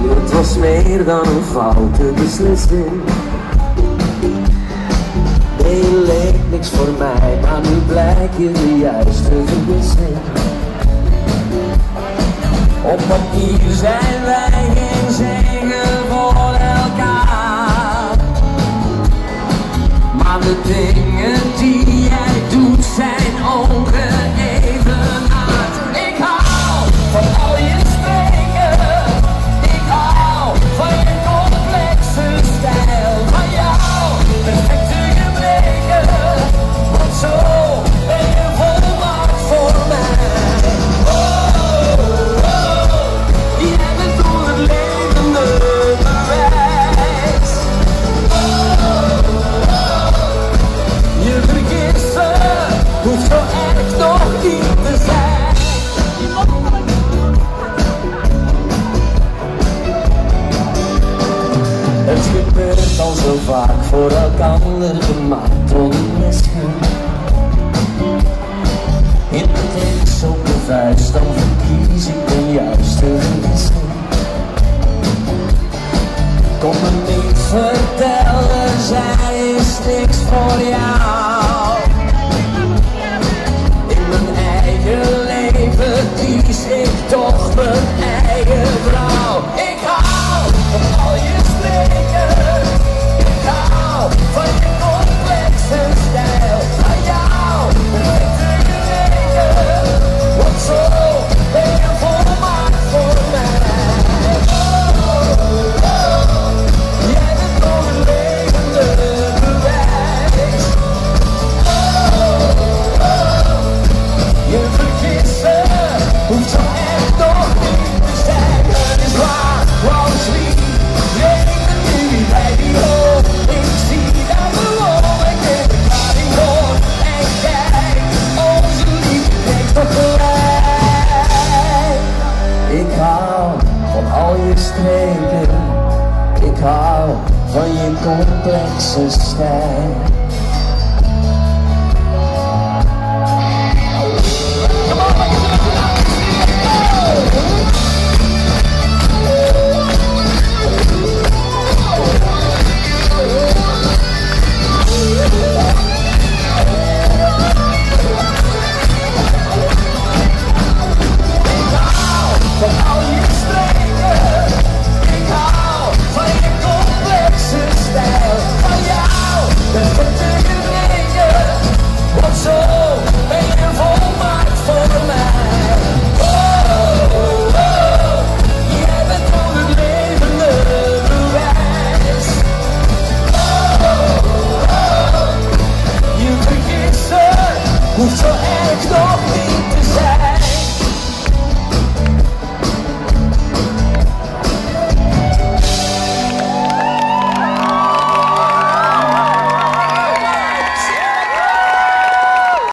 Het was meer dan een foute beslissing. Nee, je leek niks voor mij, maar nu blijkt je de juiste vergissing. Op papier zijn wij geen zegen voor elkaar, maar de dingen die jij doet zijn ongeëvenaard. Ik hou van al je streken, ik hou van je complexe stijl, van jou perfecte gebreken, want zo ben je volmaakt voor mij. Jij bent door het levende bewijs. Je vergissen hoeft zo erg nog niet te zijn. Het gebeurt al zo vaak voor elkander gemaakt onmisken. In het links op de vuist, dan verkies ik de juiste vergissing. Kom me niet vertellen, zij is niks voor jou. In mijn eigen leven kies ik toch mijn eigen vrouw. Ik hou van al je streken, ik hou van je complexe stijl, van jou perfecte gereden, want zo ben je volmaakt voor mij. Jij bent nog een levende bewijs. Je vergissen hoeft zo echt nog niet te zijn. Het is waar, Wall Street, regent nu bij die hoop. Ik zie dat de wolk in de klaring hoort. En kijk, onze liefde heeft toch gelijk. Ik hou van al je streken, ik hou van je complexe stijl. Van al je streken, ik hou van je complexe stijl, van jou perfecte gereden, want zo ben je volmaakt voor mij. Jij bent nog het levende bewijs. Je vergissen hoeft zo